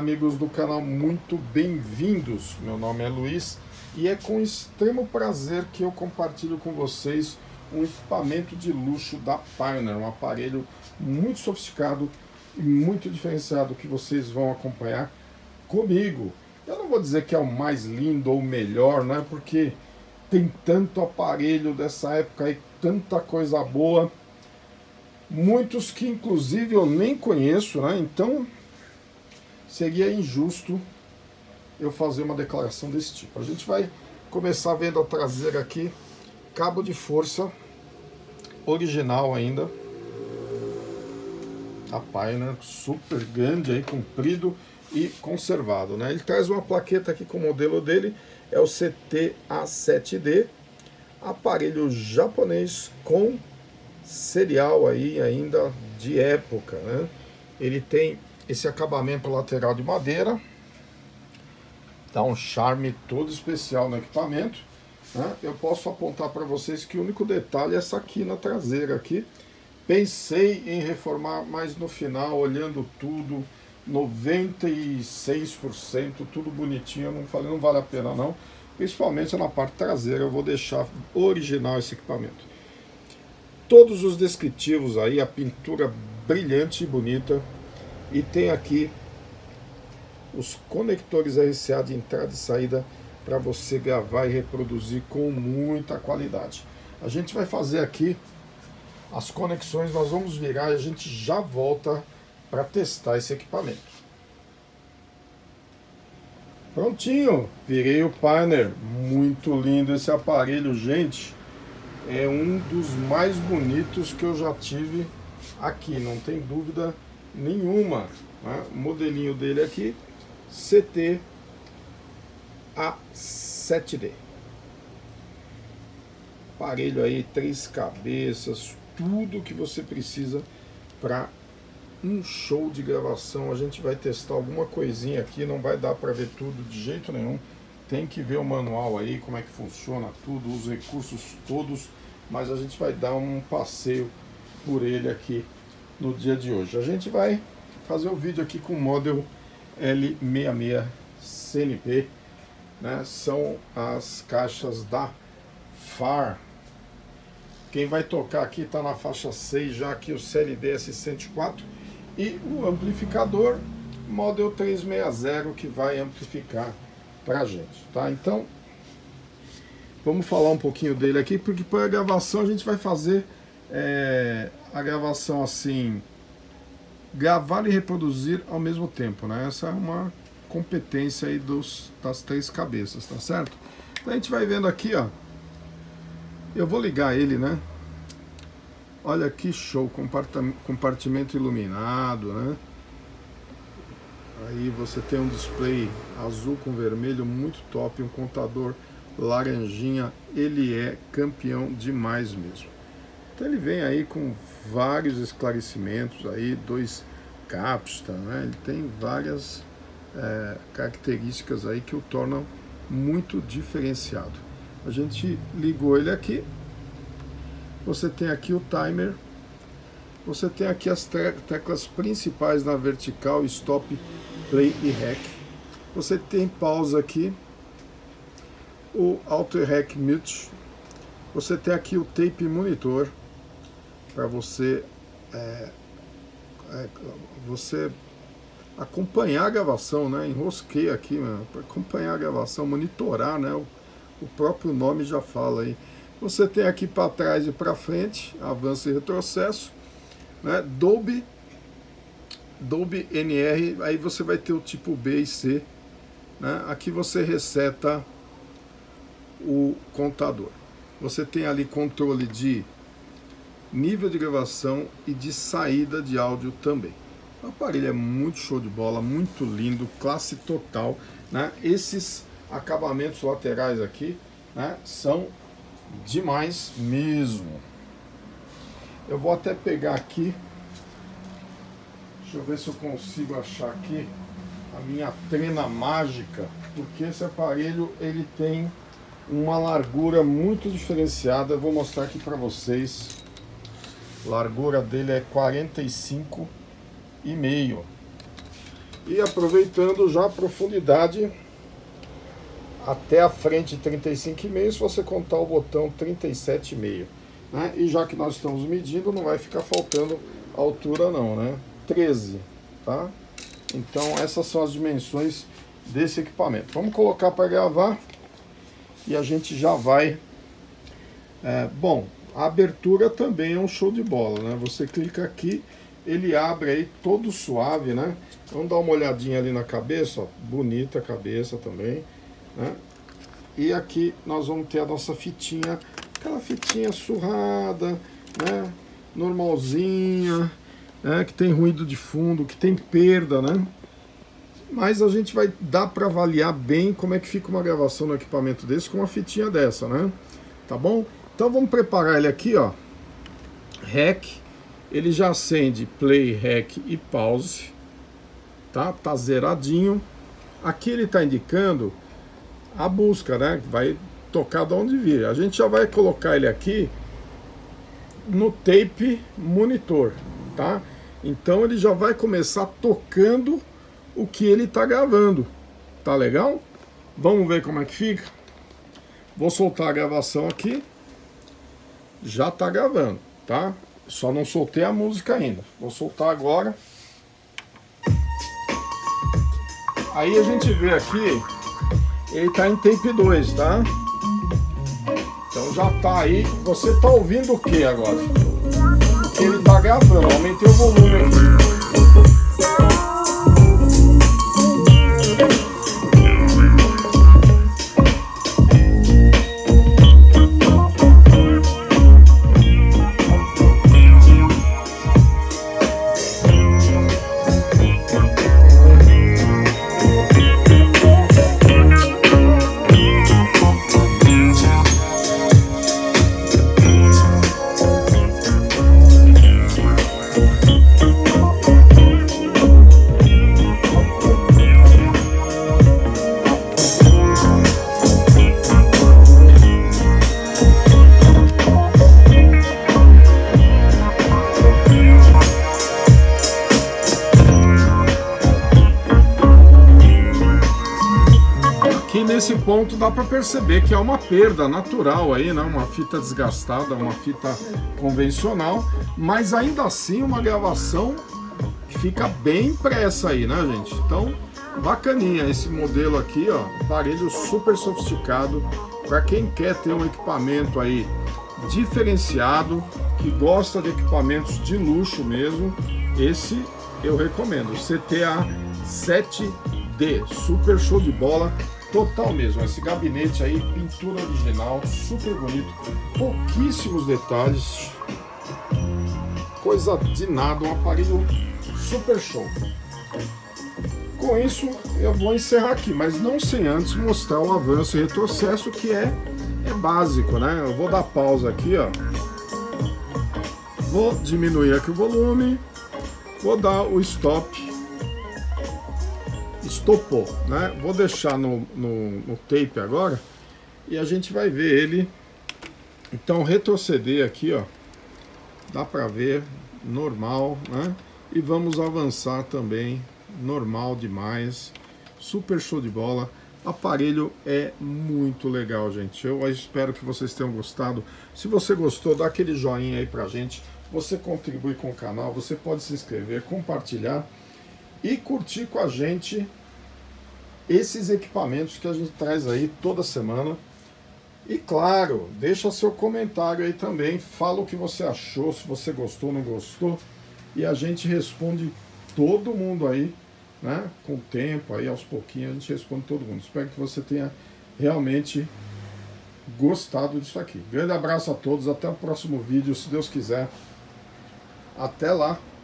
amigos do canal, muito bem-vindos. Meu nome é Luiz e é com extremo prazer que eu compartilho com vocês um equipamento de luxo da Pioneer, um aparelho muito sofisticado e muito diferenciado que vocês vão acompanhar comigo. Eu não vou dizer que é o mais lindo ou o melhor, né? Porque tem tanto aparelho dessa época aí, tanta coisa boa, muitos que inclusive eu nem conheço, né? Então seria injusto eu fazer uma declaração desse tipo. A gente vai começar vendo a traseira aqui, cabo de força original ainda, a Pioneer, super grande aí, comprido e conservado, né? Ele traz uma plaqueta aqui com o modelo dele, é o CTA7D, aparelho japonês com serial aí ainda de época, né? Ele tem esse acabamento lateral de madeira, dá um charme todo especial no equipamento, né? Eu posso apontar para vocês que o único detalhe é essa quina traseira aqui. Pensei em reformar, mas no final, olhando tudo, 96%, tudo bonitinho, eu não falei, não vale a pena não, principalmente na parte traseira. Eu vou deixar original esse equipamento. Todos os descritivos aí, a pintura brilhante e bonita, e tem aqui os conectores RCA de entrada e saída para você gravar e reproduzir com muita qualidade. A gente vai fazer aqui as conexões, nós vamos virar e a gente já volta para testar esse equipamento. Prontinho, virei o Pioneer, muito lindo esse aparelho, gente. É um dos mais bonitos que eu já tive aqui, não tem dúvida nenhuma, né? O modelinho dele aqui, CTA7D. Aparelho aí, 3 cabeças, tudo que você precisa para um show de gravação. A gente vai testar alguma coisinha aqui, não vai dar para ver tudo de jeito nenhum. Tem que ver o manual aí, como é que funciona tudo, os recursos todos, mas a gente vai dar um passeio por ele aqui no dia de hoje. A gente vai fazer o vídeo aqui com o Model L66 CNP, né? São as caixas da FAR. Quem vai tocar aqui está na faixa 6, já aqui o CLD S104 e o amplificador Model 360 que vai amplificar pra gente, tá? Então vamos falar um pouquinho dele aqui, porque para a gravação a gente vai fazer a gravação assim, gravar e reproduzir ao mesmo tempo, né? Essa é uma competência aí das 3 cabeças, tá certo? Então a gente vai vendo aqui, ó. Eu vou ligar ele, né? Olha que show, compartimento iluminado, né? Aí você tem um display azul com vermelho muito top, um contador laranjinha, ele é campeão demais mesmo. Então ele vem aí com vários esclarecimentos aí, 2 capsta, né? Ele tem várias características aí que o tornam muito diferenciado. A gente ligou ele aqui, você tem aqui o timer, você tem aqui as teclas principais na vertical, stop, play e rec. Você tem pausa aqui, o auto rec mute. Você tem aqui o tape monitor para você acompanhar a gravação, né? Enrosquei aqui para acompanhar a gravação, monitorar, né? O próprio nome já fala aí. Você tem aqui para trás e para frente, avanço e retrocesso, né? Dolby NR, aí você vai ter o tipo B e C, né? Aqui você reseta o contador. Você tem ali controle de nível de gravação e de saída de áudio também. O aparelho é muito show de bola, muito lindo, classe total, né? Esses acabamentos laterais aqui, né, são demais mesmo. Eu vou até pegar aqui, deixa eu ver se eu consigo achar aqui a minha trena mágica, porque esse aparelho ele tem uma largura muito diferenciada. Eu vou mostrar aqui para vocês. A largura dele é 45,5. E aproveitando já a profundidade até a frente 35,5, se você contar o botão 37,5, né? E já que nós estamos medindo, não vai ficar faltando altura não, né? 13, tá? Então essas são as dimensões desse equipamento. Vamos colocar para gravar e a gente já vai... bom, a abertura também é um show de bola, né? Você clica aqui, ele abre aí todo suave, né? Vamos dar uma olhadinha ali na cabeça, ó. Bonita a cabeça também, né? E aqui nós vamos ter a nossa fitinha, aquela fitinha surrada, né? Normalzinha, né? Que tem ruído de fundo, que tem perda, né? Mas a gente vai dar para avaliar bem como é que fica uma gravação no equipamento desse com uma fitinha dessa, né? Tá bom? Então vamos preparar ele aqui, ó. REC, ele já acende play, REC e pause, tá? Tá zeradinho. Aqui ele tá indicando a busca, né? Vai tocar de onde vir. A gente já vai colocar ele aqui no tape monitor, tá? Então ele já vai começar tocando o que ele tá gravando. Tá legal? Vamos ver como é que fica? Vou soltar a gravação aqui. Já tá gravando, tá? Só não soltei a música ainda. Vou soltar agora. Aí a gente vê aqui, ele tá em tape 2, tá? Então já tá aí. Você tá ouvindo o que agora? O que ele tá gravando. Aumentei o volume aqui. Nesse ponto dá para perceber que é uma perda natural aí, né? Uma fita desgastada, uma fita convencional, mas ainda assim uma gravação que fica bem impressa aí, né, gente? Então, bacaninha esse modelo aqui, ó, aparelho super sofisticado para quem quer ter um equipamento aí diferenciado, que gosta de equipamentos de luxo mesmo. Esse eu recomendo, CTA 7D, super show de bola. Total mesmo, esse gabinete aí, pintura original, super bonito, pouquíssimos detalhes, coisa de nada, um aparelho super show. Com isso eu vou encerrar aqui, mas não sem antes mostrar o avanço e retrocesso, que é básico, né? Eu vou dar pausa aqui, ó, vou diminuir aqui o volume, vou dar o stop. Estopou, né? Vou deixar no tape agora e a gente vai ver ele. Então retroceder aqui, ó, dá para ver normal, né? E vamos avançar também, normal demais, super show de bola. Aparelho é muito legal, gente. Eu espero que vocês tenham gostado. Se você gostou, dá aquele joinha aí pra gente. Você contribui com o canal, você pode se inscrever, compartilhar e curtir com a gente esses equipamentos que a gente traz aí toda semana. E claro, deixa seu comentário aí também, fala o que você achou, se você gostou ou não gostou, e a gente responde todo mundo aí, né? Com o tempo aí, aos pouquinhos a gente responde todo mundo. Espero que você tenha realmente gostado disso aqui. Grande abraço a todos, até o próximo vídeo, se Deus quiser. Até lá!